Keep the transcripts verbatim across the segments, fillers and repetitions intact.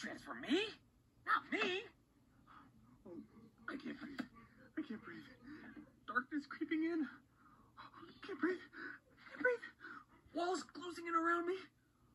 transfer me? Not me. Oh, I can't breathe. I can't breathe. Darkness creeping in. I can't breathe. I can't breathe. Walls closing in around me.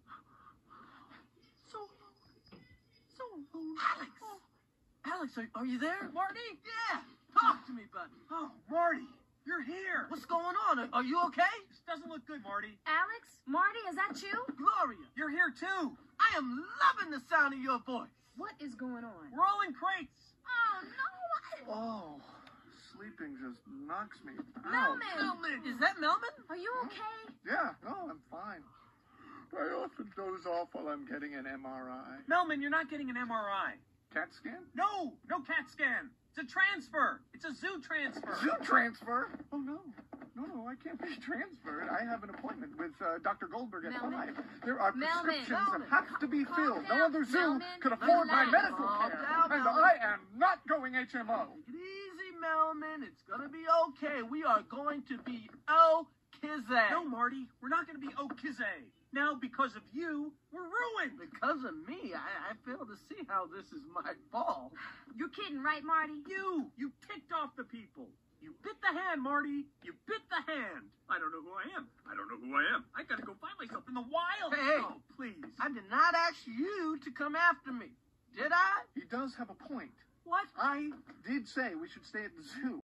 So alone. So alone. Alex. Oh. Alex, are, are you there? Marty? Yeah. Talk to me, buddy. Oh, Marty, you're here. What's going on? Are, are you okay? This doesn't look good, Marty. Alex? Marty, is that you? Gloria, You're here too. I am loving the sound of your voice. What is going on? We're all in crates. Oh, no. Oh, sleeping just knocks me out. Melman! Melman, is that Melman? Are you okay? Yeah, no, I'm fine. I often doze off while I'm getting an M R I. Melman, you're not getting an M R I. CAT scan? No, no CAT scan. It's a transfer. It's a zoo transfer. Zoo transfer? Oh, no. No, no, I can't be transferred. I have an appointment with uh, Doctor Goldberg at Melman. five. There are Melman. prescriptions Melman. that have to be Calm filled. down. No other zoo Melman. could afford my Relax. medical Calm care. down, And Melman. I am not going H M O. Take it easy, Melman. It's gonna be okay. We are going to be okay. No, Marty, we're not going to be Okizay. Now, because of you, we're ruined. Because of me, I, I fail to see how this is my fault. You're kidding, right, Marty? You, you ticked off the people. You bit the hand, Marty. You bit the hand. I don't know who I am. I don't know who I am. I gotta go find myself in the wild. Hey, hey. Oh, please. I did not ask you to come after me, did I? He does have a point. What? I did say we should stay at the zoo.